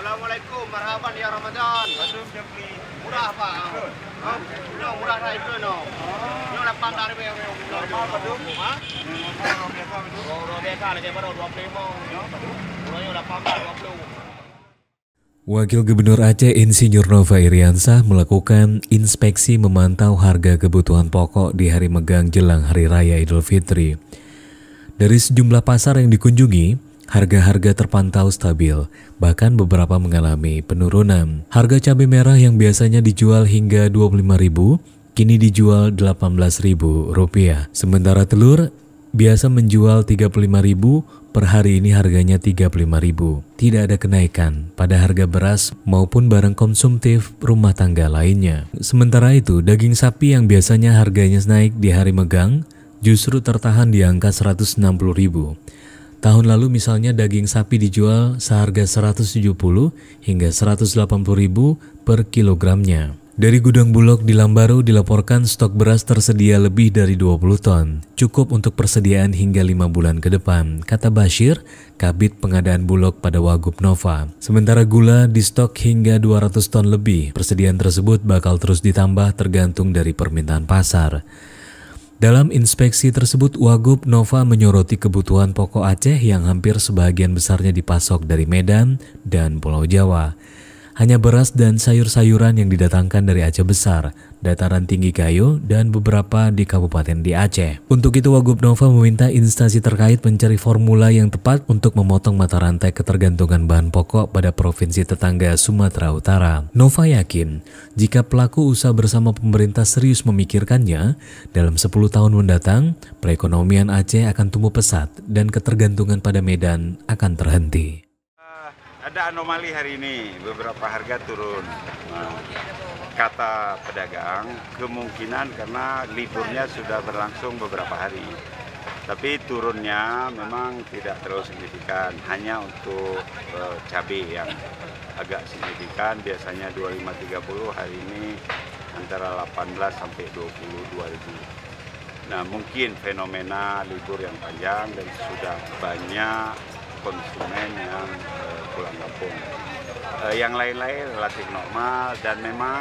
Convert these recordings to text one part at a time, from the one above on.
Assalamualaikum, marhaban ya Ramadan. Murah Pak. No, murah dah itu no. Ini 8 dari BW. Normal betul. Ha? Normal biasa lagi baru 25. Mulanya 8 20. Wakil Gubernur Aceh Insinyur Nova Iriansah melakukan inspeksi memantau harga kebutuhan pokok di hari megang jelang Hari Raya Idul Fitri. Dari sejumlah pasar yang dikunjungi, harga-harga terpantau stabil, bahkan beberapa mengalami penurunan. Harga cabai merah yang biasanya dijual hingga Rp25.000, kini dijual Rp18.000. Sementara telur biasa menjual Rp35.000, per hari ini harganya Rp35.000. Tidak ada kenaikan pada harga beras maupun barang konsumtif rumah tangga lainnya. Sementara itu, daging sapi yang biasanya harganya naik di hari megang justru tertahan di angka Rp160.000. Tahun lalu misalnya daging sapi dijual seharga Rp170 hingga Rp180.000 per kilogramnya. Dari gudang Bulog di Lambaru dilaporkan stok beras tersedia lebih dari 20 ton, cukup untuk persediaan hingga 5 bulan ke depan, kata Bashir, Kabid Pengadaan Bulog pada Wagub Nova. Sementara gula di stok hingga 200 ton lebih, persediaan tersebut bakal terus ditambah tergantung dari permintaan pasar. Dalam inspeksi tersebut, Wagub Nova menyoroti kebutuhan pokok Aceh yang hampir sebagian besarnya dipasok dari Medan dan Pulau Jawa. Hanya beras dan sayur-sayuran yang didatangkan dari Aceh Besar, Dataran Tinggi Gayo, dan beberapa di kabupaten di Aceh. Untuk itu, Wagub Nova meminta instansi terkait mencari formula yang tepat untuk memotong mata rantai ketergantungan bahan pokok pada provinsi tetangga Sumatera Utara. Nova yakin, jika pelaku usaha bersama pemerintah serius memikirkannya, dalam 10 tahun mendatang, perekonomian Aceh akan tumbuh pesat dan ketergantungan pada Medan akan terhenti. Ada anomali hari ini, beberapa harga turun. Kata pedagang, kemungkinan karena liburnya sudah berlangsung beberapa hari. Tapi turunnya memang tidak terlalu signifikan, hanya untuk cabai yang agak signifikan, biasanya 25-30, hari ini antara 18 sampai 22 ribu. Nah, mungkin fenomena libur yang panjang dan sudah banyak konsumen yang pulang kampung. Yang lain-lain relatif normal dan memang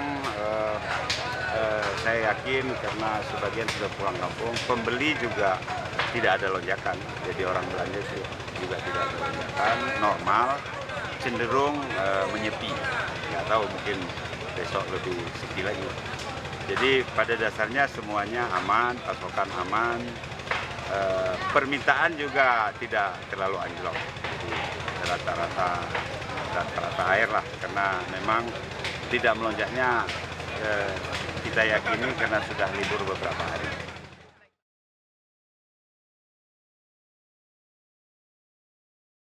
saya yakin karena sebagian sudah pulang kampung, pembeli juga tidak ada lonjakan. Jadi orang belanja juga tidak ada lonjakan, normal, cenderung menyepi. Nggak tahu, mungkin besok lebih sepi lagi. Jadi pada dasarnya semuanya aman, pasokan aman. Permintaan juga tidak terlalu anjlok, jadi rata-rata air lah, karena memang tidak melonjaknya kita yakini karena sudah libur beberapa hari.